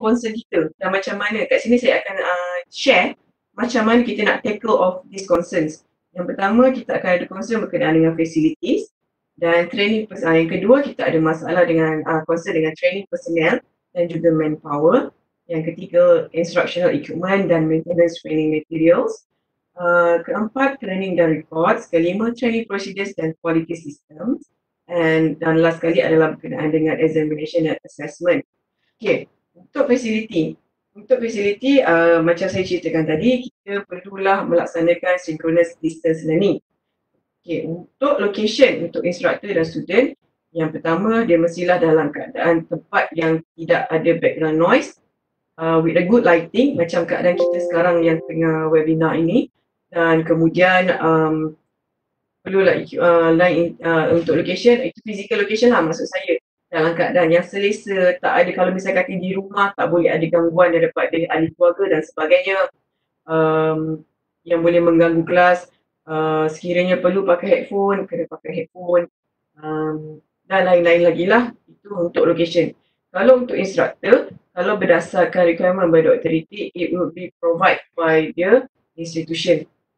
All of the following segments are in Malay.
concern kita dan macam mana. Kat sini saya akan share macam mana kita nak tackle of these concerns. Yang pertama, kita akan ada concern berkenaan dengan facilities dan training. Yang kedua, kita ada masalah dengan concern dengan training personnel dan juga manpower. Yang ketiga, instructional equipment dan maintenance training materials. Keempat, training dan records. Kelima, training procedures dan quality systems. Dan last sekali adalah berkenaan dengan examination dan assessment. Okay, untuk facility. Macam saya ceritakan tadi, kita perlulah melaksanakan synchronous distance learning. Okay, untuk location, untuk instructor dan student, yang pertama dia mestilah dalam keadaan tempat yang tidak ada background noise, with a good lighting, macam keadaan kita sekarang yang tengah webinar ini. Dan kemudian perlulah untuk location, itu physical location lah maksud saya. Dalam keadaan yang selesa, tak ada, kalau misalnya kata di rumah tak boleh ada gangguan daripada ahli keluarga dan sebagainya yang boleh mengganggu kelas. Sekiranya perlu pakai headphone, kena pakai headphone, dan lain-lain lagi lah. Itu untuk location. Kalau untuk instructor, kalau berdasarkan requirement by the authority, it will be provided by the institution.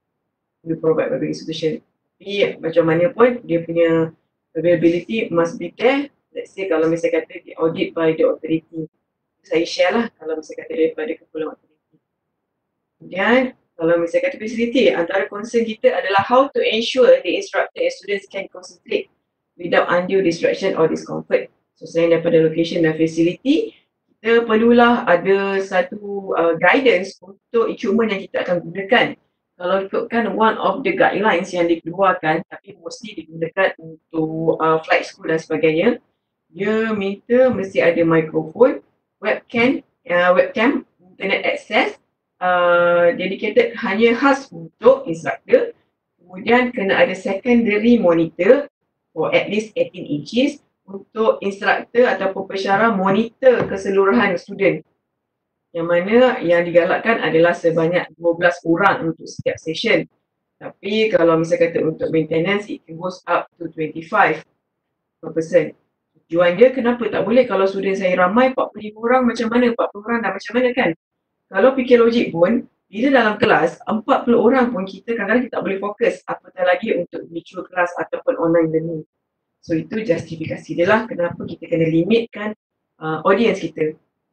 Tapi macam mana pun, dia punya availability must be there. Let's say kalau misalnya kata di audit by the authority, saya share lah kalau misalnya kata daripada kepulauan authority. Kemudian kalau misalnya kata facility, antara concern kita adalah how to ensure the instructor and students can concentrate without undue distraction or discomfort. So selain daripada location dan facility, kita perlulah ada satu guidance untuk equipment yang kita akan gunakan. Kalau ikutkan one of the guidelines yang dikeluarkan, tapi mostly digunakan untuk flight school dan sebagainya, dia minta mesti ada mikrofon, webcam, internet access, dedicated hanya khas untuk instructor. Kemudian kena ada secondary monitor for at least 18 inches untuk instructor ataupun pensyarah monitor keseluruhan student. Yang mana yang digalakkan adalah sebanyak 12 orang untuk setiap session. Tapi kalau misalnya kata untuk maintenance, it goes up to 25 per person. Tujuan dia kenapa tak boleh kalau student saya ramai 45 orang macam mana, 40 orang dah macam mana kan. Kalau fikir logik pun, bila dalam kelas 40 orang pun kita kadang-kadang kita tak boleh fokus, apatah lagi untuk virtual class ataupun online learning. So itu justifikasi dia lah kenapa kita kena limitkan audience kita.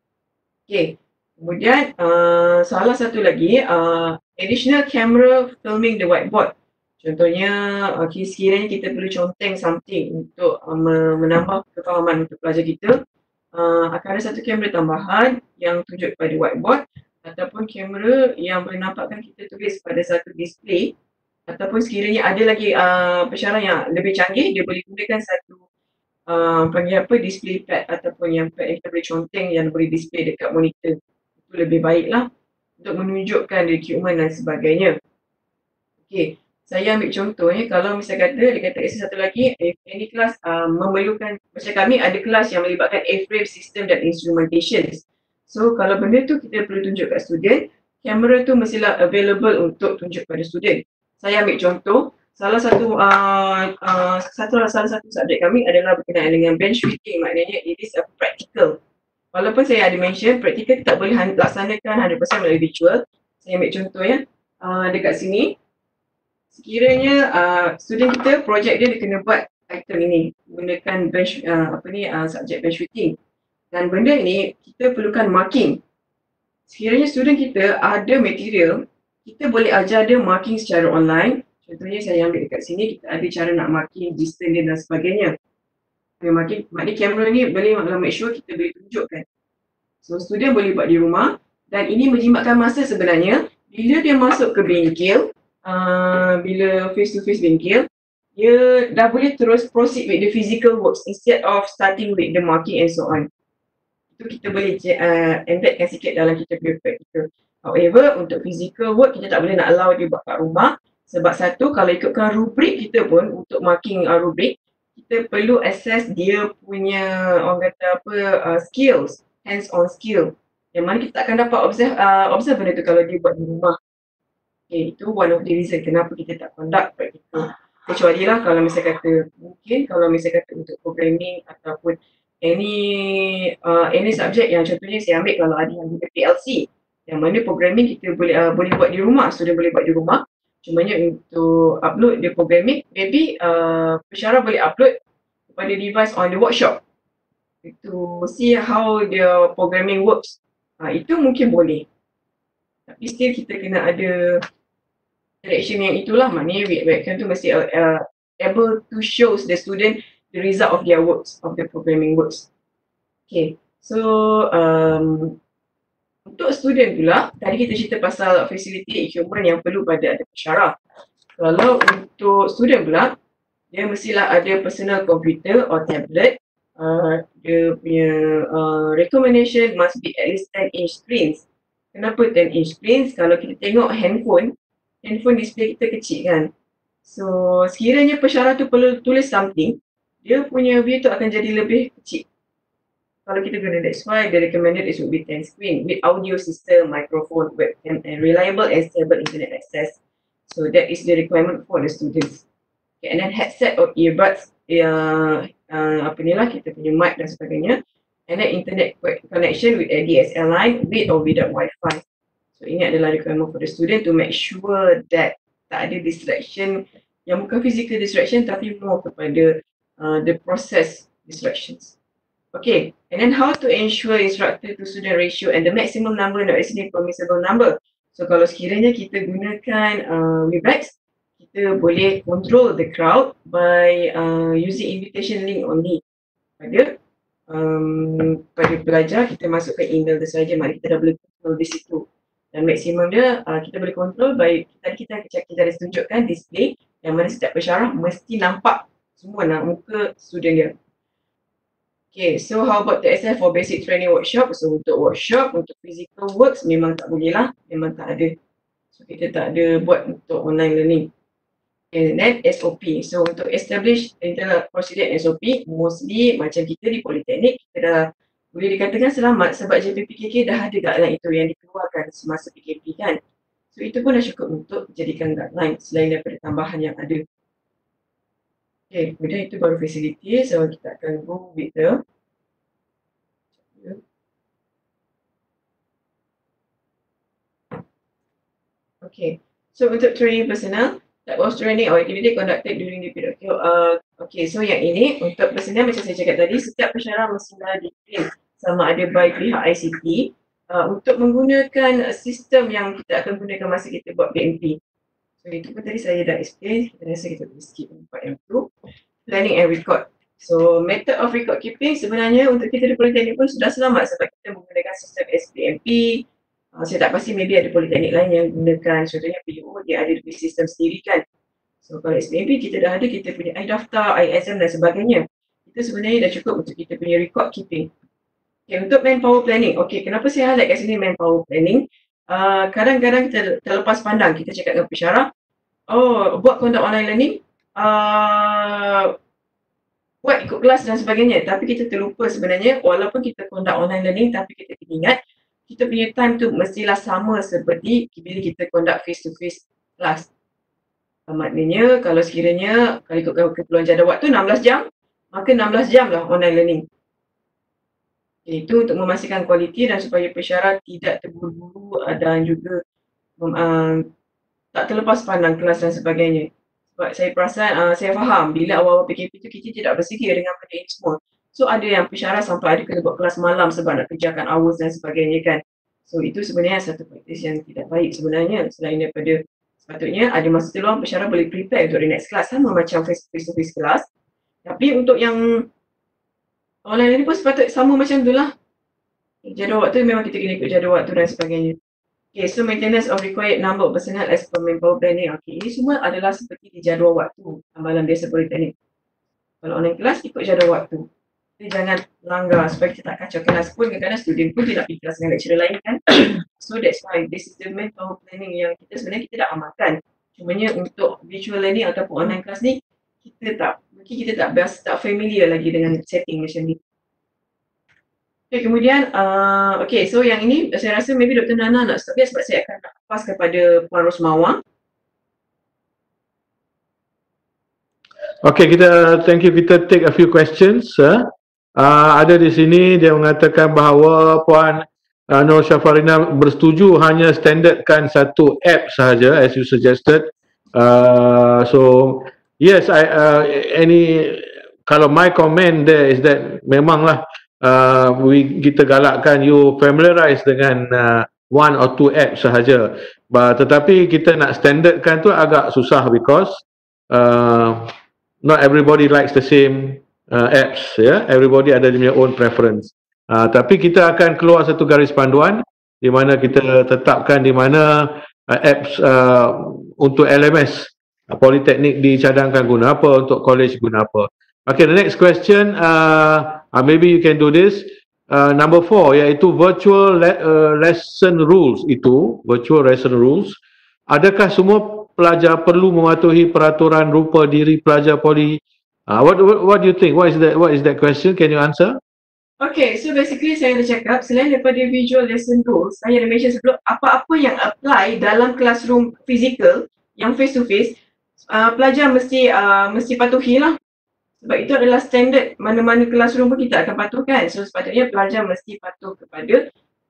Okay, kemudian salah satu lagi, additional camera filming the whiteboard. Contohnya sekiranya kita perlu conteng something untuk menambah kefahaman untuk pelajar kita, akan ada satu kamera tambahan yang tunjuk pada whiteboard ataupun kamera yang boleh nampakkan kita tulis pada satu display, ataupun sekiranya ada lagi pensyarah yang lebih canggih, dia boleh gunakan satu panggil apa, display pad ataupun yang pad yang kita boleh conteng yang boleh display dekat monitor. Itu lebih baik lah untuk menunjukkan equipment dan sebagainya. Okay, saya ambil contohnya kalau misalnya kata, dia kata satu lagi, if any class memerlukan, macam kami ada kelas yang melibatkan A-frame system dan instrumentation. So kalau benda tu kita perlu tunjuk kat student, kamera tu mestilah available untuk tunjuk pada student. Saya ambil contoh, salah satu subjek kami adalah berkenaan dengan bench fitting, maknanya it is a practical. Walaupun saya ada mention, practical tak boleh laksanakan 100% melalui virtual. Saya ambil contoh ya, dekat sini, sekiranya student kita, projek dia kena buat item ini, gunakan bench, subjek bench fitting. Dan benda ni, kita perlukan marking. Sekiranya student kita ada material, kita boleh ajar dia marking secara online. Contohnya saya ambil dekat sini, kita ada cara nak marking distance dia dan sebagainya. Marking, maknanya kamera ni boleh make sure kita boleh tunjukkan. So student boleh buat di rumah dan ini menjimatkan masa sebenarnya. Bila dia masuk ke bengkel, bila face to face bengkel, dia dah boleh terus proceed with the physical works instead of starting with the marking and so on. Itu kita boleh embedkan sikit dalam kita punya practical. However, untuk physical work kita tak boleh nak allow dia buat kat rumah. Sebab satu, kalau ikutkan rubrik kita pun untuk marking rubrik, kita perlu assess dia punya, orang kata apa, skills, hands-on skill. Yang mana kita akan dapat observe benda tu kalau dia buat di rumah. Okay, itu one of the reason kenapa kita tak conduct practical. Kecuali lah kalau misalnya kata, mungkin kalau misalnya kata untuk programming ataupun any subjek yang contohnya saya ambil kalau ada yang PLC, yang mana programming kita boleh buat di rumah, student boleh buat di rumah. Cumanya untuk upload the programming, maybe pensyarah boleh upload kepada device on the workshop to see how the programming works. Itu mungkin boleh. Tapi still kita kena ada direction yang itulah, maknanya webcam tu mesti able to show the student the result of their works, of the programming works. Okay, so untuk student pula, tadi kita cerita pasal facility equipment yang perlu pada ada pensyarah. Kalau untuk student pula, dia mestilah ada personal computer or tablet. Dia punya recommendation must be at least 10-inch screens. Kenapa 10-inch screens? Kalau kita tengok handphone display kita kecil kan. So sekiranya pensyarah tu perlu tulis something, dia punya view tu akan jadi lebih kecil. Kalau kita guna, that's why the recommended is would be 10 screen with audio system, microphone, webcam and reliable and stable internet access. So that is the requirement for the students. Okay, and then headset or earbuds, apa ni lah, kita punya mic dan sebagainya. And then internet connection with a DSL line with or without Wi-Fi. So ini adalah requirement for the student to make sure that tak ada distraction yang bukan physical distraction tapi more kepada the process distractions. Okay, and then how to ensure instructor to student ratio and the maximum number not exceeding permissible number. So kalau sekiranya kita gunakan Webex, kita boleh control the crowd by using invitation link only. Pada pelajar, kita masukkan email tu saja, mari kita dah boleh control di situ. Dan maksimum dia kita boleh control by kita ada tunjukkan display yang mana setiap pensyarah mesti nampak semua muka student dia. Okay, so how about the SF for basic training workshop? So untuk workshop, untuk physical works memang tak boleh lah, memang tak ada. So kita tak ada buat untuk online learning. And then SOP. So untuk establish internal procedure SOP, mostly macam kita di Politeknik, kita dah boleh dikatakan selamat sebab JPPKK dah ada guideline itu yang dikeluarkan semasa PKP kan. So itu pun dah cukup untuk dijadikan guideline selain daripada tambahan yang ada. Okay, kemudian itu baru facility, so kita akan go with the okay, so untuk training personnel, that was training or activity conducted during the period. Okay, so yang ini untuk personnel macam saya cakap tadi, setiap pensyarah mestilah di-train sama ada by pihak ICT untuk menggunakan sistem yang kita akan gunakan masa kita buat BMP. So itu pun tadi saya dah explain, kita rasa kita boleh skip part yang tu. Planning and record. So method of record keeping sebenarnya untuk kita di Politeknik pun sudah selamat sebab kita menggunakan sistem SPMP. Saya tak pasti maybe ada Politeknik lain yang gunakan, contohnya PU dia ada sistem sendiri kan. So kalau SPMP kita dah ada, kita punya iDaftar, iExam dan sebagainya. Itu sebenarnya dah cukup untuk kita punya record keeping. Okay, untuk manpower planning. Okay, kenapa saya highlight kat sini manpower planning? Kadang-kadang kita terlepas pandang, kita cakap dengan pensyarah, buat conduct online learning, buat ikut kelas dan sebagainya. Tapi kita terlupa sebenarnya walaupun kita conduct online learning tapi kita kena ingat kita punya time tu mestilah sama seperti bila kita conduct face to face kelas. Maknanya kalau sekiranya kalau ikutkan keperluan jadual waktu 16 jam, maka 16 jam lah online learning. Itu untuk memastikan kualiti dan supaya pensyarah tidak terburu-buru dan juga tak terlepas pandang kelas dan sebagainya. Sebab saya perasan, saya faham bila awal-awal PKP tu kita tidak bersedia dengan benda ini semua. So ada yang pensyarah sampai ada kena buat kelas malam sebab nak kerjakan hours dan sebagainya kan. So itu sebenarnya satu praktis yang tidak baik sebenarnya. Selain daripada sepatutnya ada masa terluang pensyarah boleh prepare untuk the next class sama macam face to face kelas. Tapi untuk yang online ni pun sepatutnya sama macam tu lah. Jadual waktu memang kita kena ikut jadual waktu dan sebagainya. Okay, so maintenance of required number of personnel as per manpower planning. Okay, ini semua adalah seperti di jadual waktu amalan biasa Politeknik. Kalau online kelas, ikut jadual waktu. Jadi jangan langgar supaya kita tak kacau kelas pun. Kadang-kadang student pun tidak pergi kelas dengan lecturer lain kan. So that's why this is the manpower planning yang kita sebenarnya kita dah amalkan. Cumanya untuk virtual learning ataupun online kelas ni, mungkin kita tak familiar lagi dengan setting macam ni. Okay, kemudian, okay, so yang ini saya rasa maybe Dr. Nana nak stop dia sebab saya akan pass kepada Puan Rosmawang. Okay, thank you, kita take a few questions. Ada di sini dia mengatakan bahawa Puan Nur Syafarina bersetuju hanya standardkan satu app sahaja as you suggested. So yes, kalau my comment there is that memanglah kita galakkan you familiarize dengan one or two apps sahaja. Tetapi kita nak standardkan tu agak susah because not everybody likes the same apps, ya. Everybody ada dia punya own preference. Tapi kita akan keluar satu garis panduan di mana kita tetapkan di mana apps untuk LMS Politeknik dicadangkan guna apa, untuk college guna apa. Okay, the next question, maybe you can do this. Number 4, iaitu virtual lesson rules itu, virtual lesson rules. Adakah semua pelajar perlu mematuhi peraturan rupa diri pelajar poli? What do you think? What is that question? Can you answer? Okay, so basically saya dah cakap, selain daripada visual lesson rules, saya dah mention sebelum, apa-apa yang apply dalam classroom physical, yang face to face, pelajar mesti patuhi lah. Sebab itu adalah standard mana-mana classroom pun kita akan patuhkan. So sepatutnya pelajar mesti patuh kepada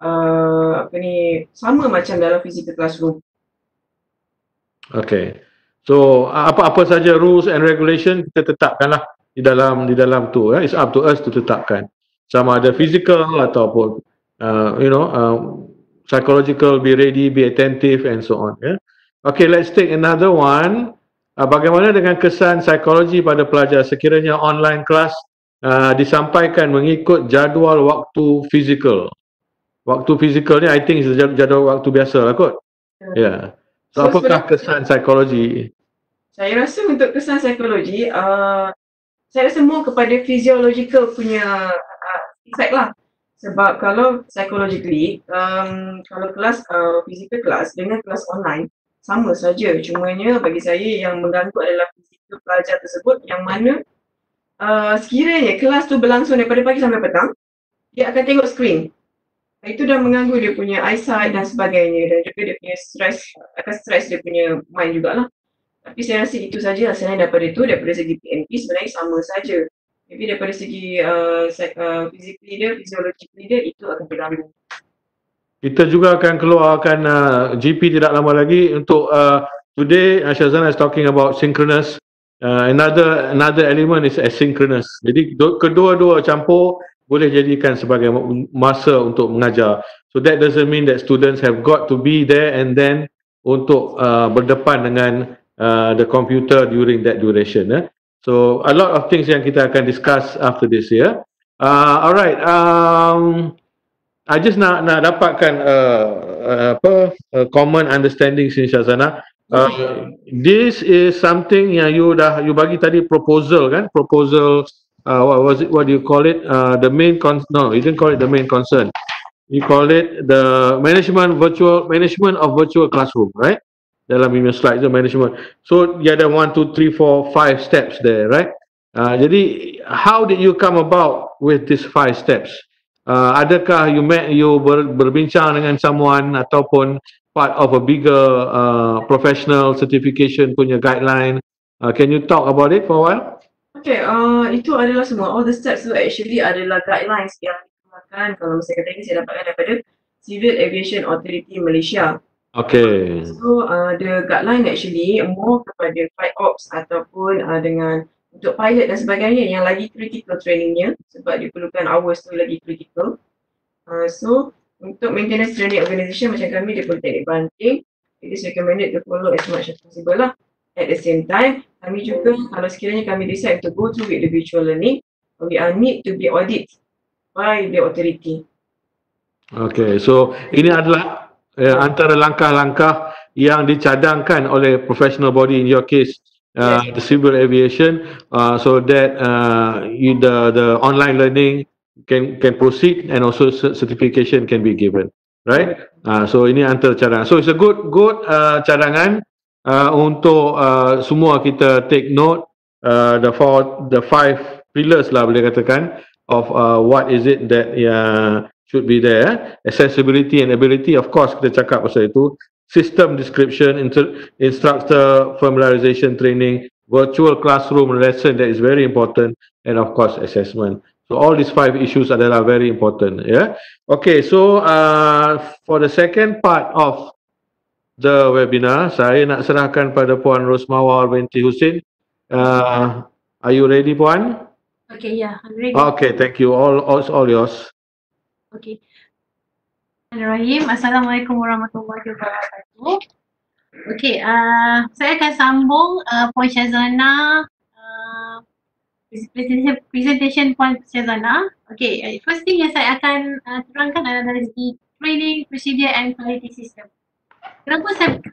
sama macam dalam physical classroom. Okay. So apa-apa saja rules and regulation kita tetapkanlah di dalam tu. It's up to us to tetapkan. Sama ada physical ataupun psychological, be ready, be attentive and so on. Okay, let's take another one. Bagaimana dengan kesan psikologi pada pelajar sekiranya online class disampaikan mengikut jadual waktu fizikal? Waktu fizikal ni I think is jadual waktu biasa lah kot. Ya. So apakah kesan psikologi? Saya rasa untuk kesan psikologi, saya rasa more kepada physiological punya effect lah. Sebab kalau psychologically, kalau kelas physical class dengan kelas online, sama saja, cumanya bagi saya yang mengganggu adalah fizikal pelajar tersebut yang mana sekiranya kelas tu berlangsung daripada pagi sampai petang, dia akan tengok skrin. Itu dah mengganggu dia punya eyesight dan sebagainya, dan juga dia punya akan stress dia punya mind jugalah. Tapi saya rasa itu saja. Selain daripada itu, daripada segi PNP sebenarnya sama saja. Tapi daripada segi physically dia, physiologically dia, itu akan berganggu. Kita juga akan keluarkan GP tidak lama lagi untuk today Syazana is talking about synchronous. Another element is asynchronous. Jadi kedua-dua campur boleh jadikan sebagai masa untuk mengajar. So that doesn't mean that students have got to be there and then untuk berdepan dengan the computer during that duration. So a lot of things yang kita akan discuss after this year. Alright. I just nak dapatkan common understanding sini Syazana. This is something yang you bagi tadi proposal kan? Proposal what do you call it? The main no, you didn't call it the main concern. You call it the management of virtual classroom, right? Dalam email slide the management. So you ada 1 2 3 4 5 steps there, right? Jadi how did you come about with these 5 steps? Adakah you berbincang dengan someone ataupun part of a bigger professional certification punya guideline? Can you talk about it for a while? Okay, itu adalah semua. All the steps tu actually adalah guidelines yang dikeluarkan, kalau saya kata ini saya dapatkan daripada Civil Aviation Authority Malaysia. Okay. So the guideline actually more kepada flight ops ataupun dengan untuk pilot dan sebagainya yang lagi critical trainingnya, sebab diperlukan hours tu lagi critical. So untuk maintenance training organisation macam kami di Politeknik Banting, it is recommended to follow as much as possible lah. At the same time, kami juga kalau sekiranya kami decide to go through with the virtual learning, we are need to be audited by the authority. Okay, so ini adalah antara langkah-langkah yang dicadangkan oleh professional body, in your case the civil aviation, so that the online learning can proceed and also certification can be given, right? So ini antara cadangan. So it's a good cadangan untuk semua kita take note the 5 pillars lah boleh katakan of what is it that should be there. Accessibility and ability, of course kita cakap pasal itu. System description, instructor familiarization training, virtual classroom lesson, that is very important, and of course assessment. So all these 5 issues adalah very important. Yeah. Okay. So for the second part of the webinar, saya nak serahkan pada Puan Rosmawar binti Husin. Are you ready, Puan? Okay, yeah, I'm ready. Okay, thank you. All yours. Okay. Bismillahirrahmanirrahim. Assalamualaikum warahmatullahi wabarakatuh. Okay, saya akan sambung Puan Syazana, presentation Puan Syazana. Okay, first thing yang saya akan terangkan adalah dari segi training, procedure and quality system. Kenapa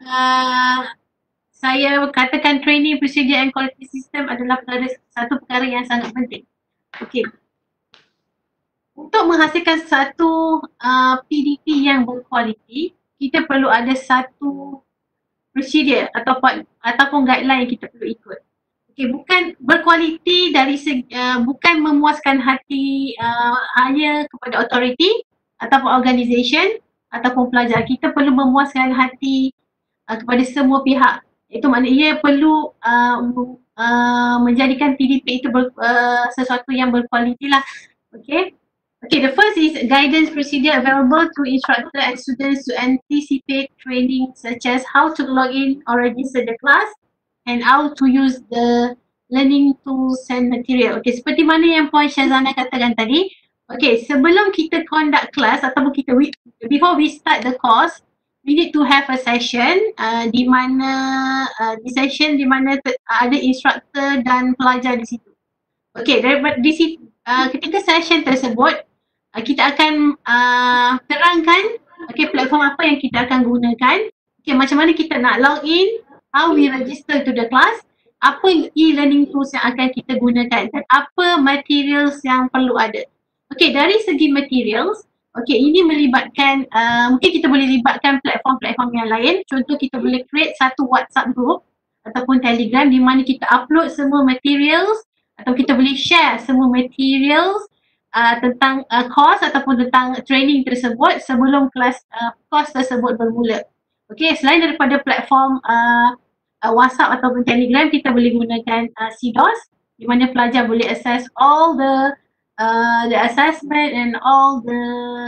saya katakan training, procedure and quality system adalah satu perkara yang sangat penting. Okay. Untuk menghasilkan satu PDP yang berkualiti, kita perlu ada satu procedure ataupun guideline yang kita perlu ikut. Okay, bukan berkualiti dari bukan memuaskan hati hanya kepada authority ataupun organisation ataupun pelajar. Kita perlu memuaskan hati kepada semua pihak. Itu maknanya ia perlu menjadikan PDP itu sesuatu yang berkualiti lah. Okay. Okay, the first is guidance procedure available to instructor and students to anticipate training such as how to log in or register the class and how to use the learning tools and material. Okay, seperti mana yang Puan Syazana katakan tadi. Okay, sebelum kita conduct class ataupun before we start the course, we need to have a session di mana ada instructor dan pelajar di situ. Okay, di situ ketika session tersebut kita akan terangkan platform apa yang kita akan gunakan, macam mana kita nak log in, how we register to the class, apa e-learning tools yang akan kita gunakan dan apa materials yang perlu ada. Dari segi materials, ini melibatkan, mungkin kita boleh libatkan platform-platform yang lain. Contoh, kita boleh create satu WhatsApp group ataupun Telegram di mana kita upload semua materials atau kita boleh share semua materials tentang course ataupun tentang training tersebut sebelum course tersebut bermula. Selain daripada platform WhatsApp ataupun Telegram, kita boleh gunakan CDOS di mana pelajar boleh access all the assessment and all the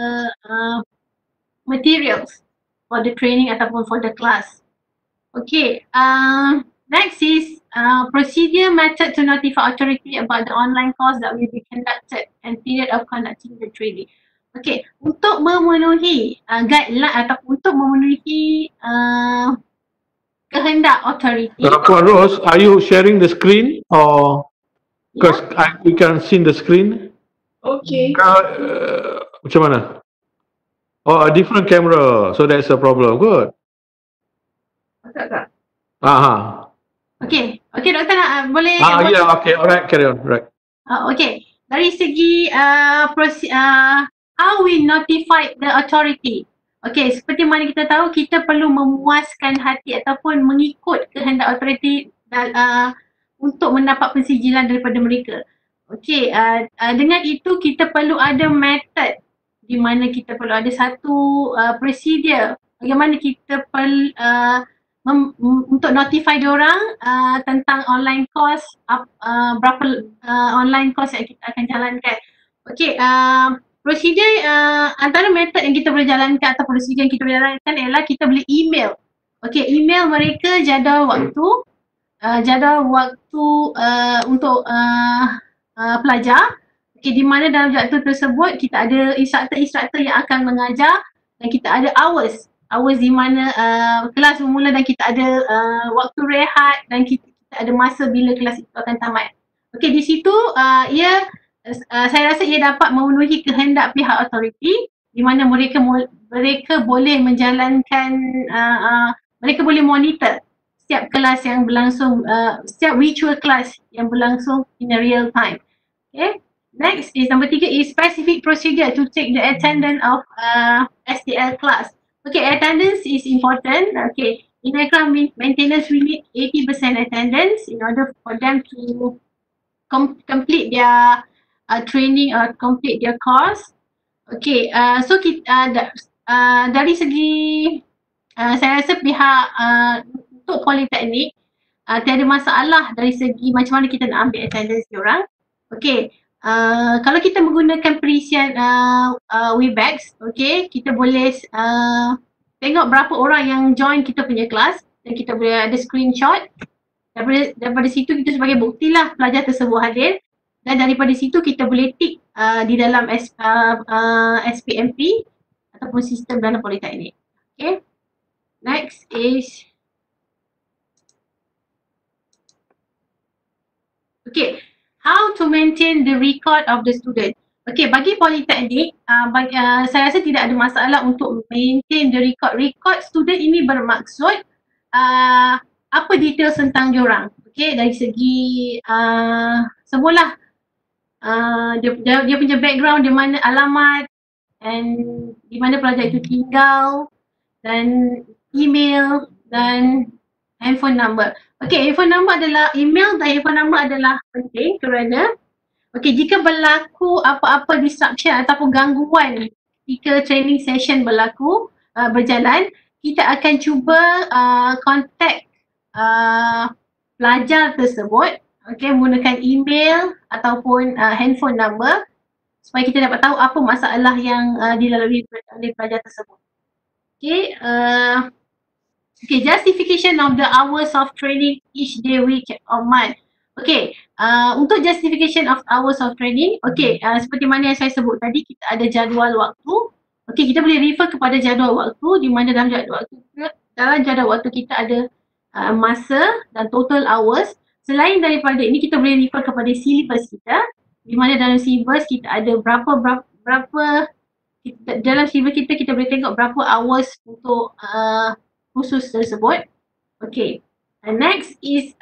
materials for the training ataupun for the class. Next is procedure method to notify authority about the online course that will be conducted and period of conducting the training. Untuk memenuhi guideline ataupun untuk memenuhi kehendak authority. Puan Rose, are you sharing the screen or because we can see the screen? Okay. Macam mana? Oh, a different camera, so that's a problem. Good. Tak. Okay, doktor nak boleh yeah, okay, alright, carry on, right. Dari segi how we notify the authority. Seperti mana kita tahu, kita perlu memuaskan hati ataupun mengikut kehendak authority untuk mendapat pensijilan daripada mereka. Dengan itu kita perlu ada method di mana kita perlu ada satu procedure bagaimana kita untuk notify diorang tentang online course, berapa online course yang kita akan jalankan. Procedure antara method yang kita boleh jalankan atau procedure yang kita boleh jalankan ialah kita boleh email. Email mereka jadual waktu untuk pelajar. Di mana dalam jadual tersebut kita ada instructor yang akan mengajar dan kita ada hours di mana kelas bermula dan kita ada waktu rehat dan kita ada masa bila kelas itu akan tamat. Di situ saya rasa ia dapat memenuhi kehendak pihak authority di mana mereka boleh menjalankan, mereka boleh monitor setiap kelas yang berlangsung, setiap virtual class yang berlangsung in a real time. Next is number 3 is specific procedure to take the attendance of STL class. Attendance is important. In aircraft maintenance, we need 80% attendance in order for them to complete their training or complete their course. So dari segi saya rasa pihak untuk politeknik tiada masalah dari segi macam mana kita nak ambil attendance diorang. kalau kita menggunakan perisian Webex, okay, kita boleh tengok berapa orang yang join kita punya kelas dan kita boleh ada screenshot. Daripada situ kita sebagai bukti lah pelajar tersebut hadir, dan daripada situ kita boleh tick di dalam SPMP ataupun sistem dalam politeknik. Okay. Next is okay, how to maintain the record of the student. Okay, bagi politeknik, saya rasa tidak ada masalah untuk maintain the record. Record student ini bermaksud apa details tentang diorang. Okay, dari segi semualah dia punya background, di mana alamat dan di mana pelajar itu tinggal, dan email dan handphone number. Okay, handphone number adalah, email dan handphone number adalah penting kerana jika berlaku apa-apa disruption ataupun gangguan ketika training session berjalan, kita akan cuba contact pelajar tersebut, menggunakan email ataupun handphone number supaya kita dapat tahu apa masalah yang dilalui oleh pelajar tersebut. Justification of the hours of training each day, week or month. Untuk justification of hours of training, seperti mana yang saya sebut tadi, kita ada jadual waktu. Kita boleh refer kepada jadual waktu, di mana dalam jadual waktu kita ada masa dan total hours. Selain daripada ini, kita boleh refer kepada syllabus kita, di mana dalam syllabus kita ada dalam syllabus kita boleh tengok berapa hours untuk khusus tersebut. Next is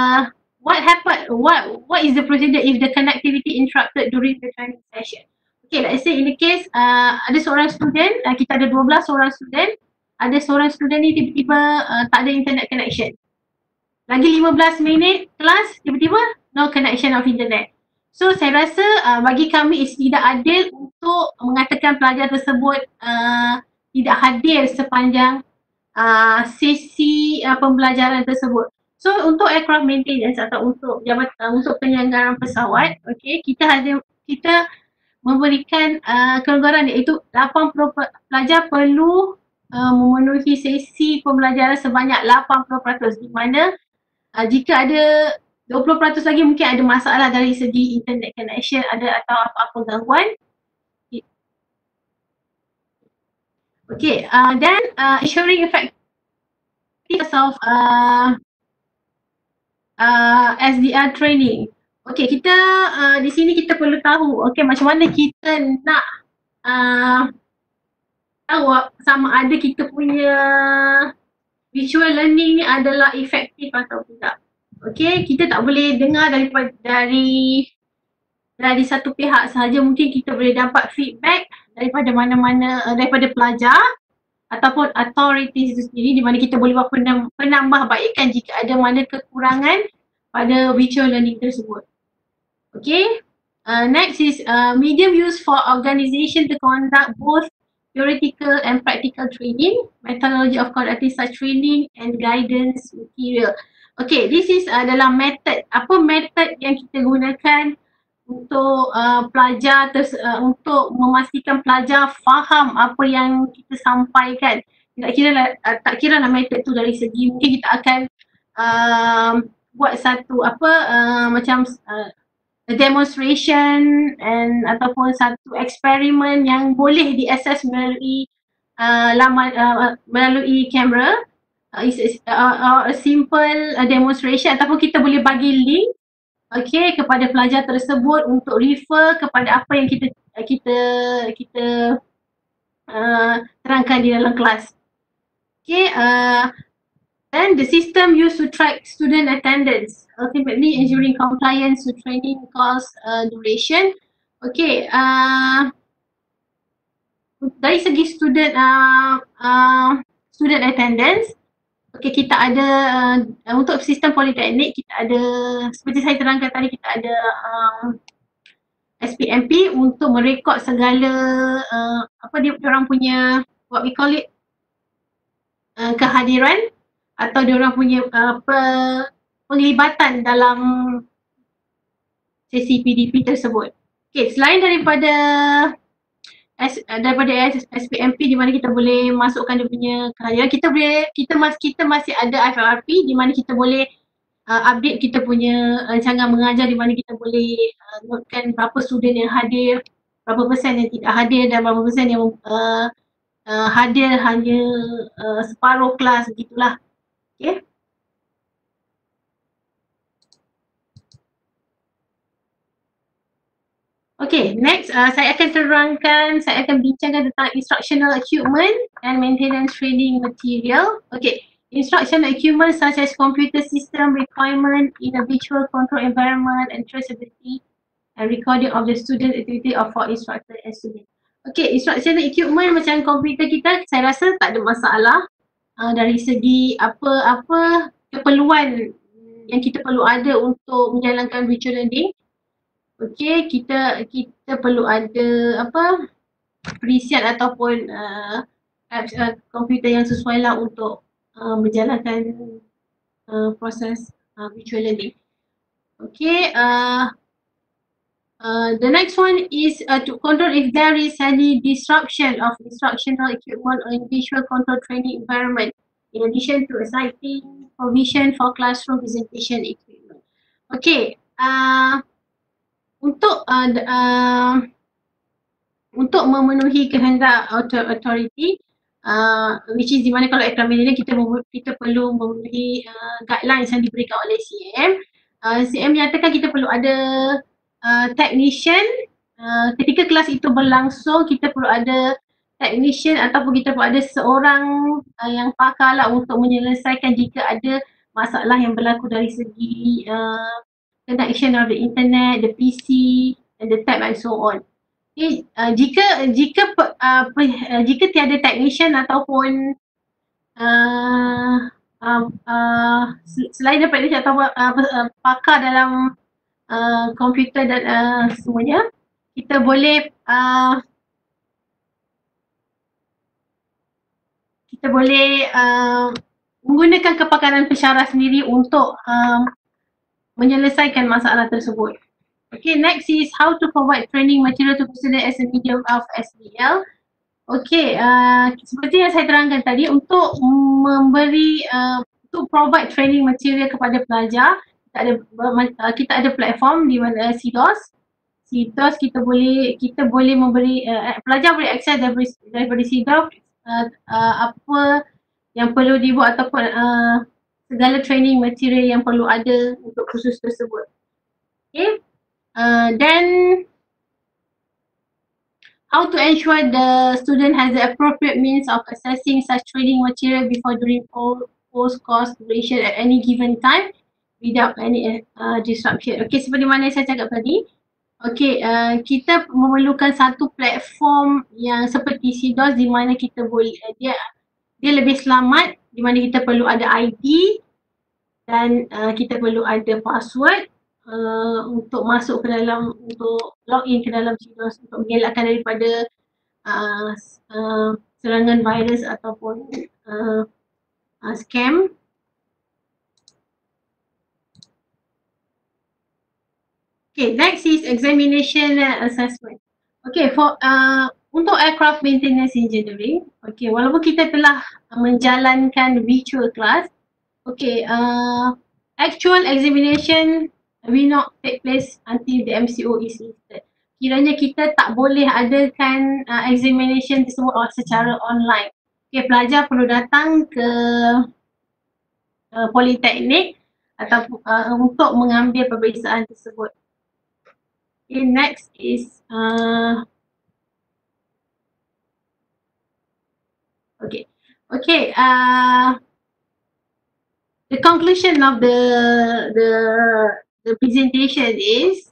what is the procedure if the connectivity interrupted during the training session. Let's say in the case ada seorang student, kita ada 12 orang student, ada seorang student ni tiba-tiba tak ada internet connection. Lagi 15 minit kelas, tiba-tiba no connection of internet. So saya rasa bagi kami tidak adil untuk mengatakan pelajar tersebut tidak hadir sepanjang sesi pembelajaran tersebut. So untuk aircraft maintenance atau untuk untuk penyelenggaraan pesawat, kita memberikan kelonggaran, iaitu 80 pelajar perlu memenuhi sesi pembelajaran sebanyak 80%, di mana jika ada 20% lagi mungkin ada masalah dari segi internet connection atau apa-apa gangguan. Then ensuring effectiveness of SDR training. Kita di sini kita perlu tahu macam mana kita nak tahu sama ada kita punya visual learning ni adalah efektif atau tidak. Kita tak boleh dengar dari satu pihak sahaja. Mungkin kita boleh dapat feedback daripada mana-mana, daripada pelajar ataupun authorities itu sendiri, di mana kita boleh buat penambahbaikan jika ada mana kekurangan pada virtual learning tersebut. Next is medium used for organization to conduct both theoretical and practical training, methodology of conducting such training and guidance material. This is adalah method. Apa method yang kita gunakan untuk pelajar untuk memastikan pelajar faham apa yang kita sampaikan. Tak kira lah method tu dari segi, mungkin kita akan buat satu macam demonstration ataupun satu eksperimen yang boleh di-access melalui kamera, a simple demonstration, ataupun kita boleh bagi link kepada pelajar tersebut untuk refer kepada apa yang kita terangkan di dalam kelas. And the system used to track student attendance, ultimately ensuring compliance to training course duration. Dari segi student attendance, kita ada untuk sistem politeknik, kita ada seperti saya terangkan tadi, kita ada SPMP untuk merekod segala diorang punya what we call it kehadiran atau diorang punya penglibatan dalam sesi PDP tersebut. Okay, selain daripada SPMP di mana kita boleh masukkan dia punya karya, kita masih ada FLRP di mana kita boleh update kita punya rancangan mengajar, di mana kita boleh notekan berapa student yang hadir, berapa persen yang tidak hadir dan berapa persen yang hadir hanya separuh kelas, begitulah. Okay. Okay, next saya akan bincangkan tentang instructional equipment and maintenance training material. Okay, instructional equipment such as computer system requirement in a virtual control environment and traceability and recording of the student activity of for instructor and student. Okay, instructional equipment macam komputer kita, saya rasa tak ada masalah dari segi apa keperluan yang kita perlu ada untuk menjalankan virtual learning. Okay, kita perlu ada preset ataupun apps komputer yang sesuai lah untuk menjalankan proses virtual learning. Okay, the next one is to control if there is any disruption of instructional equipment or in visual control training environment, in addition to assigning provision for classroom presentation equipment. Okay, untuk memenuhi kehendak authority, which is di mana kalau examination kita perlu memenuhi guidelines yang diberikan oleh CM. CM menyatakan kita perlu ada technician. Ketika kelas itu berlangsung, kita perlu ada technician ataupun kita perlu ada seorang yang pakar lah untuk menyelesaikan jika ada masalah yang berlaku dari segi connection of the internet, the PC, and the tab and so on. Okay, jika tiada technician ataupun selain daripada technician atau pakar dalam komputer dan semuanya, kita boleh menggunakan kepakaran pensyarah sendiri untuk menyelesaikan masalah tersebut. Okay, next is how to provide training material to student as a medium of SDL. Okay, seperti yang saya terangkan tadi, untuk provide training material kepada pelajar, kita ada platform di mana CDOS kita boleh memberi pelajar boleh akses daripada CDOS apa yang perlu dibuat ataupun segala training material yang perlu ada untuk kursus tersebut. Okay, then how to ensure the student has the appropriate means of accessing such training material before, during, post course duration at any given time without any disruption. Okay, seperti mana saya cakap tadi, okay, kita memerlukan satu platform yang seperti CDOS di mana kita boleh dia lebih selamat, di mana kita perlu ada ID dan kita perlu ada password untuk masuk ke dalam, untuk login ke dalam CDOS untuk mengelakkan daripada serangan virus ataupun scam. Okay, next is examination and assessment. Okay, for untuk aircraft maintenance engineering, okay, walaupun kita telah menjalankan virtual class, okay, actual examination will not take place until the MCO is lifted. Kiranya kita tak boleh adakan examination tersebut secara online. Okay, pelajar perlu datang ke politeknik atau untuk mengambil peperiksaan tersebut. Okay, next is the conclusion of the presentation is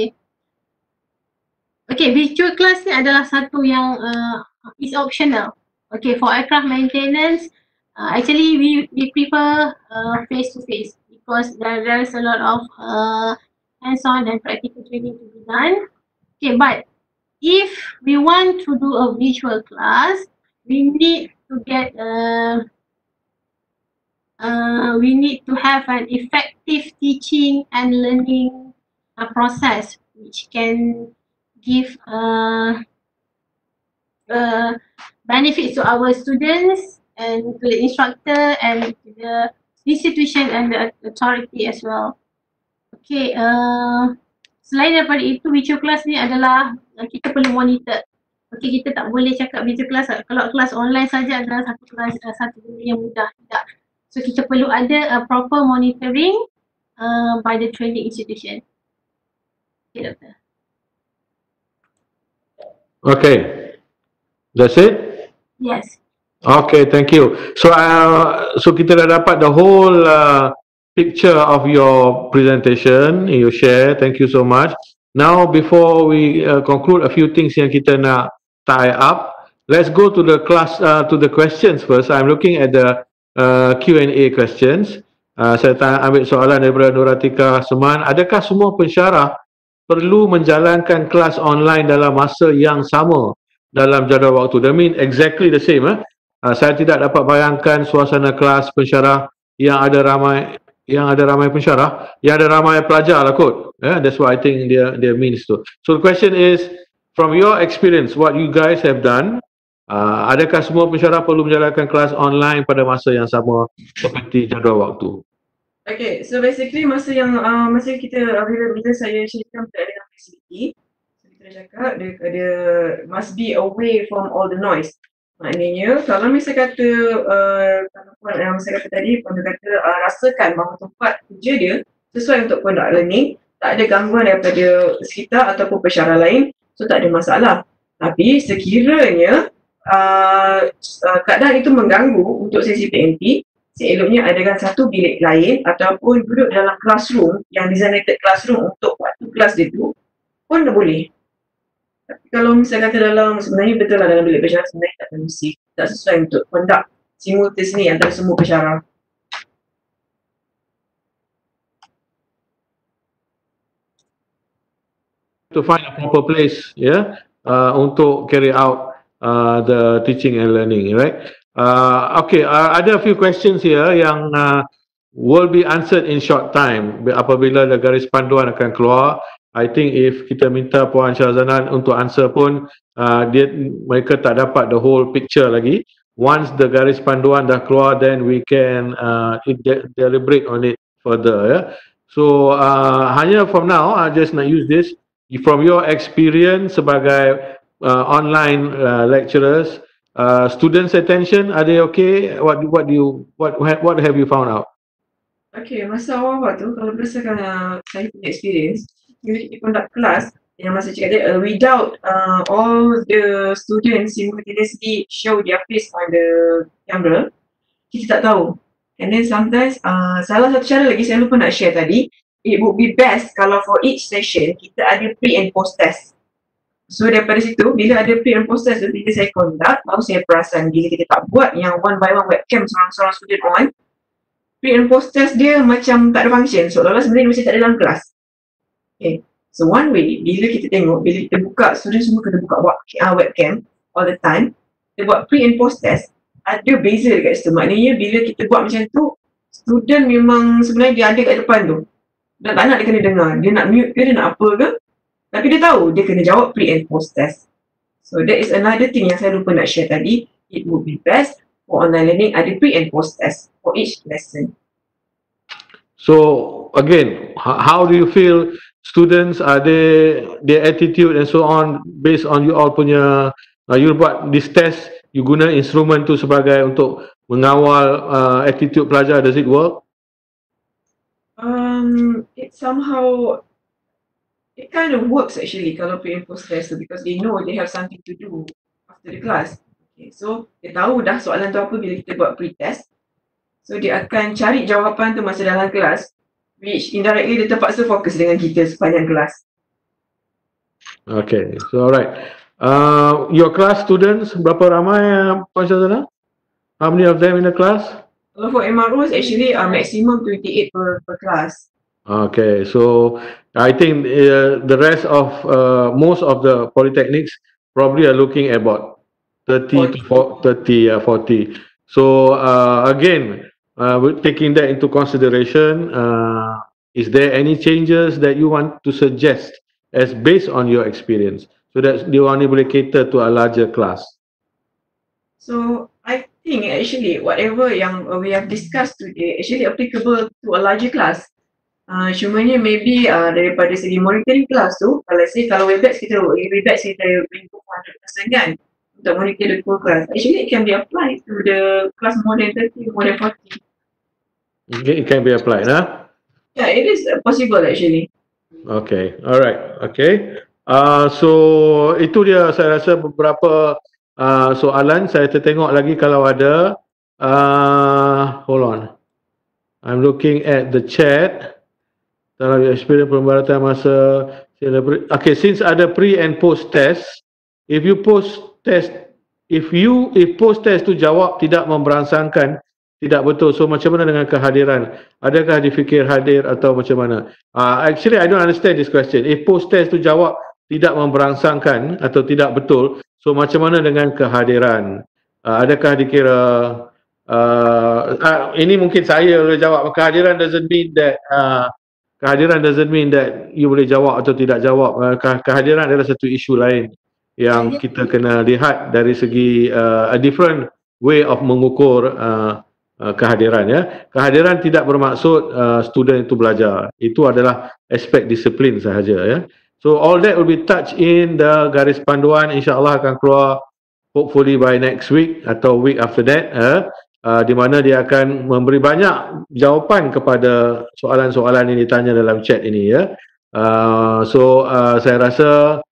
virtual class ni adalah satu yang is optional. Okay, for aircraft maintenance, actually we prefer face to face because there is a lot of hands-on and practical training to be done. Okay, but if we want to do a virtual class, we need to get we need to have an effective teaching and learning process which can give benefits to our students and to the instructor and to the institution and the authority as well. Okay, selain daripada itu, virtual class ni adalah kita perlu monitor. Okay, kita tak boleh cakap virtual class, kalau kelas online saja adalah satu benda yang mudah, tidak. So kita perlu ada proper monitoring by the training institution. Okay, Doktor. Okay, that's it? Yes. Okay, thank you. So, so kita dah dapat the whole picture of your presentation, you share. Thank you so much. Now, before we conclude, a few things yang kita nak tie up. Let's go to the class, to the questions first. I'm looking at the Q&A questions. Saya ambil soalan daripada Nuratika Seman. Adakah semua pensyarah perlu menjalankan kelas online dalam masa yang sama dalam jadual waktu? That means exactly the same. Saya tidak dapat bayangkan suasana kelas pensyarah yang ada ramai pensyarah, yang ada ramai pelajar lah kot. That's what I think dia means tu. So the question is, from your experience, what you guys have done, adakah semua pensyarah perlu menjalankan kelas online pada masa yang sama seperti jadual waktu? Okay, so basically masa kita bila saya ceritakan dengan facility, kita cakap dia must be away from all the noise. Maknanya kalau misalnya kata kalau saya kata tadi, Puan kata rasakan bahawa tempat kerja dia sesuai untuk conduct learning, tak ada gangguan daripada sekitar ataupun pensyarah lain, so tak ada masalah. Tapi sekiranya keadaan itu mengganggu untuk sesi PMP, seeloknya adakan satu bilik lain ataupun duduk dalam classroom yang designated classroom untuk waktu kelas dia tu pun boleh. Tapi kalau misalnya kata sebenarnya betul lah dalam bilik pensyarah sebenarnya tak kondusif, tak sesuai untuk conduct simultaneous ni antara semua pensyarah. To find a proper place, untuk carry out the teaching and learning, right? Okay, ada a few questions here yang will be answered in short time. Apabila the garis panduan akan keluar, I think if kita minta Puan Syahzanan untuk answer pun, mereka tak dapat the whole picture lagi. Once the garis panduan dah keluar, then we can deliberate on it further. So hanya from now, I just nak use this from your experience sebagai online lecturers. Students' attention, are they okay? What have you found out? Okay, masa awal tu kalau berdasarkan saya punya experience, bila kita conduct kelas yang masa cakap dia without all the students simultaneously show their face on the camera, kita tak tahu. And then sometimes salah satu cara lagi saya lupa nak share tadi, it would be best kalau for each session kita ada pre and post test. So daripada situ, bila ada pre and post test tu, bila saya conduct, baru saya perasan bila kita tak buat yang one by one webcam seorang-seorang student on, pre and post test dia macam tak ada function, seolah-olah sebenarnya masih tak ada dalam kelas. Okay, so one way, bila kita tengok, bila kita buka, student semua kena buka webcam all the time, kita buat pre and post test, ada beza dekat situ. Maknanya bila kita buat macam tu, student memang sebenarnya dia ada kat depan tu, dan tak nak dia kena dengar, dia nak mute ke, dia nak apa ke, tapi dia tahu dia kena jawab pre and post test. So that is another thing yang saya lupa nak share tadi. It would be best for online learning ada pre and post test for each lesson. So again, how do you feel students, their attitude and so on based on you all punya, you buat this test, you guna instrumen tu sebagai untuk mengawal attitude pelajar, does it work? It somehow, it kind of works actually kalau pre and post test because they know they have something to do after the class. Okay, so dia tahu dah soalan tu apa bila kita buat pre-test. So dia akan cari jawapan tu masa dalam kelas, which indirectly dia terpaksa fokus dengan kita sepanjang kelas. Okay, so alright. Your class students, berapa ramai Puan Syahzanan? How many of them in the class? Kalau for MROs actually maximum 28 per class. Okay, so I think the rest of most of the polytechnics probably are looking at about 30 to 40. So again, taking that into consideration, is there any changes that you want to suggest as based on your experience, so that dia orang ni boleh cater to a larger class. So I think actually whatever yang we have discussed today actually applicable to a larger class. Cumanya maybe daripada segi monitoring class tu, kalau Webex kita input 100% kan untuk monitor the whole class. Actually it can be applied to the class more than 30, more than 40. Okay, it can be applied, huh? Yeah, it is possible actually. Okay, alright, okay. So itu dia, saya rasa beberapa soalan. Saya tertengok lagi kalau ada. Hold on, I'm looking at the chat. Dalam experience pembaratan masa, okay, since ada pre and post test, if post test tu jawab tidak memberangsangkan, tidak betul, so macam mana dengan kehadiran? Adakah difikir hadir atau macam mana? Actually I don't understand this question. If post test tu jawab tidak memberangsangkan atau tidak betul, so macam mana dengan kehadiran? Adakah dikira ini mungkin saya boleh jawab. Kehadiran doesn't mean that you boleh jawab atau tidak jawab. Kehadiran adalah satu isu lain yang kita kena lihat dari segi a different way of mengukur kehadiran, ya. Kehadiran tidak bermaksud student itu belajar. Itu adalah aspek disiplin sahaja, ya. So all that will be touched in the garis panduan, insya-Allah akan keluar hopefully by next week atau week after that, di mana dia akan memberi banyak jawapan kepada soalan-soalan yang ditanya dalam chat ini, ya. Saya rasa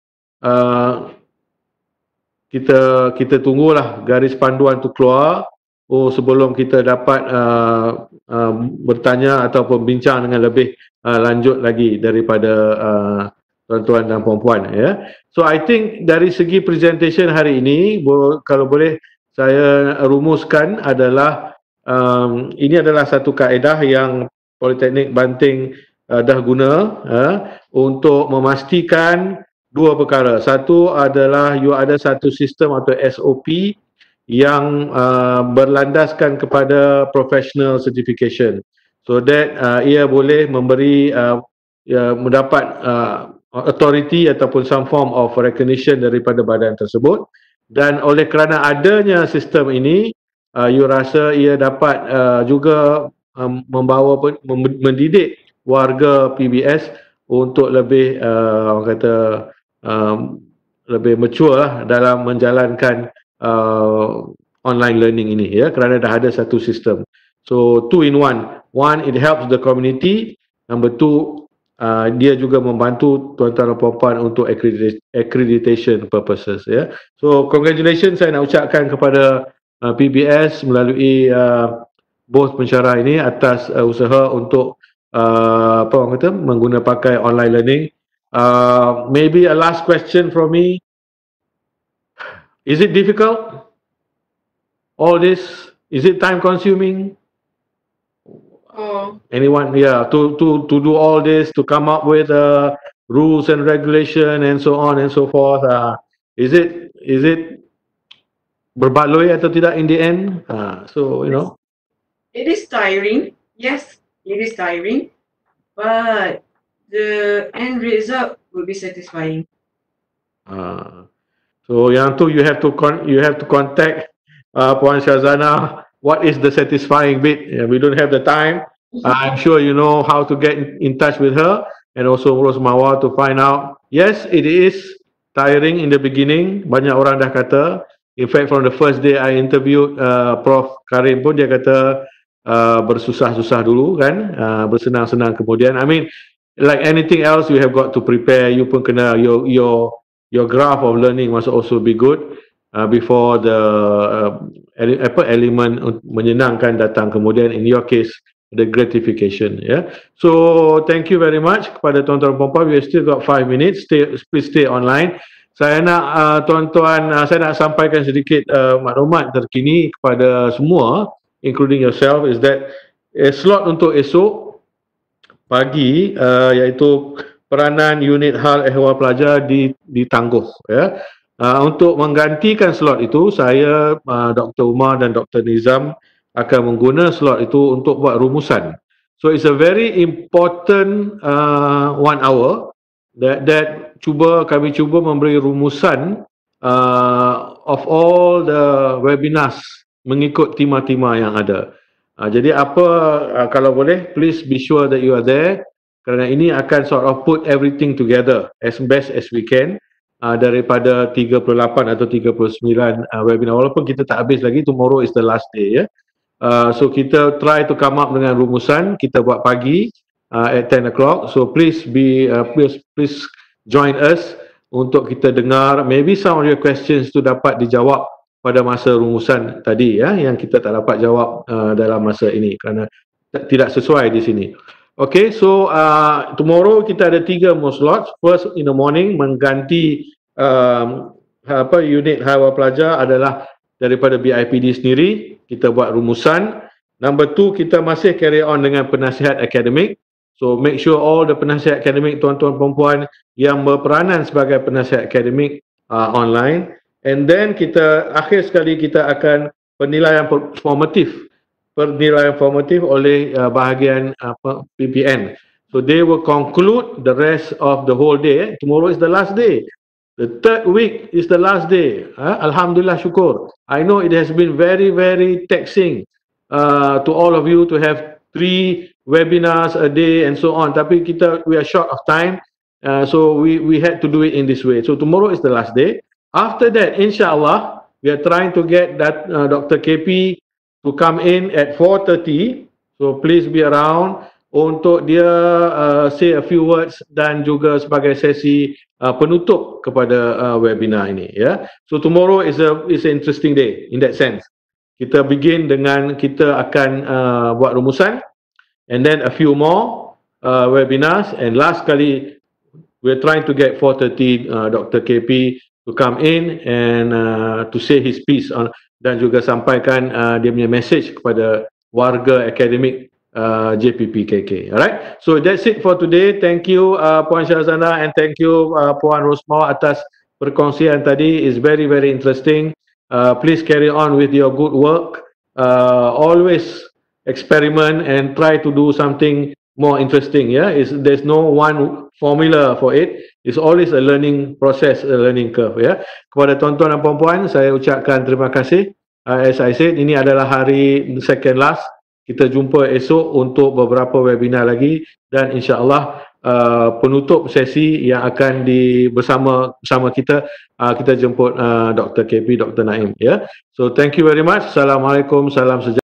kita tunggulah garis panduan tu keluar sebelum kita dapat bertanya ataupun bincang dengan lebih lanjut lagi daripada tuan-tuan dan puan-puan, ya. So I think dari segi presentation hari ini, kalau boleh saya rumuskan adalah ini adalah satu kaedah yang Politeknik Banting dah guna untuk memastikan dua perkara. Satu adalah you ada satu sistem atau SOP yang berlandaskan kepada professional certification, so that ia boleh memberi mendapat authority ataupun some form of recognition daripada badan tersebut. Dan oleh kerana adanya sistem ini, you rasa ia dapat juga mendidik warga PBS untuk lebih orang kata lebih mature lah dalam menjalankan online learning ini, ya, kerana dah ada satu sistem. So 2 in 1. One, it helps the community. Number 2, dia juga membantu tuan-tuan dan puan-puan untuk accreditation purposes, ya. So congratulations saya nak ucapkan kepada PBS melalui bos pensyarah ini atas usaha untuk apa orang kata mengguna pakai online learning. Maybe a last question from me. Is it difficult? All this, is it time consuming? Anyone, yeah, to do all this, to come up with rules and regulation and so on and so forth. Is it berbaloi atau tidak in the end? So you know, it is tiring. Yes, it is tiring, but the end result will be satisfying. So yang tu you have to contact Puan Syazana. What is the satisfying bit? We don't have the time. I'm sure you know how to get in touch with her, and also Rosmawa to find out. Yes, it is tiring in the beginning. Banyak orang dah kata. In fact, from the first day I interviewed Prof Karim pun dia kata bersusah-susah dulu kan, bersenang-senang kemudian. I mean, like anything else, you have got to prepare. You pun kena your graph of learning must also be good before the elemen menyenangkan datang kemudian. In your case, the gratification, yeah. So thank you very much kepada tuan-tuan dan puan-puan. We still got 5 minutes. Please stay online. Saya nak tuan-tuan, saya nak sampaikan sedikit maklumat terkini kepada semua, including yourself, is that slot untuk esok pagi iaitu peranan unit hal ehwal pelajar ditangguh, ya. Untuk menggantikan slot itu, saya, Dr. Umar dan Dr. Nizam akan mengguna slot itu untuk buat rumusan. So it's a very important 1 hour that kami cuba memberi rumusan of all the webinars mengikut tema-tema yang ada. Jadi kalau boleh, please be sure that you are there, kerana ini akan sort of put everything together as best as we can daripada 38 atau 39 webinar. Walaupun kita tak habis lagi, tomorrow is the last day, ya. So kita try to come up dengan rumusan, kita buat pagi at 10 o'clock. So please join us untuk kita dengar. Maybe some of your questions tu dapat dijawab pada masa rumusan tadi, ya, yang kita tak dapat jawab dalam masa ini kerana tidak sesuai di sini. Okay, so tomorrow kita ada 3 more slots. First in the morning mengganti unit hawal pelajar adalah daripada BIPD sendiri, kita buat rumusan. Number 2, kita masih carry on dengan penasihat akademik. So make sure all the penasihat akademik, tuan-tuan perempuan yang berperanan sebagai penasihat akademik online. And then akhir sekali kita akan penilaian formatif oleh bahagian PPN. So they will conclude the rest of the whole day. Tomorrow is the last day. The third week is the last day. Alhamdulillah, syukur. I know it has been very, very taxing to all of you to have 3 webinars a day and so on. Tapi we are short of time, so we had to do it in this way. So tomorrow is the last day. After that, insyaAllah, we are trying to get that Dr. KP to come in at 4:30. So please be around untuk dia say a few words dan juga sebagai sesi penutup kepada webinar ini. Ya. So tomorrow is an interesting day in that sense. Kita begin dengan kita akan buat rumusan, and then a few more webinars, and last kali we're trying to get 4:30 Dr. KP to come in and to say his piece on, dan juga sampaikan dia punya message kepada warga akademik JPPKK. Alright, so that's it for today. Thank you Puan Syahzana, and thank you Puan Rosmah atas perkongsian tadi. It's very, very interesting. Please carry on with your good work. Always experiment and try to do something more interesting. Yeah, there's no one formula for it. It's always a learning process, a learning curve. Ya, kepada tuan-tuan dan puan-puan, saya ucapkan terima kasih. As I said, ini adalah hari second last. Kita jumpa esok untuk beberapa webinar lagi, dan insya-Allah penutup sesi yang akan bersama kita, kita jemput Dr. KP, Dr. Naim. Ya, so thank you very much. Assalamualaikum, salam sejahtera.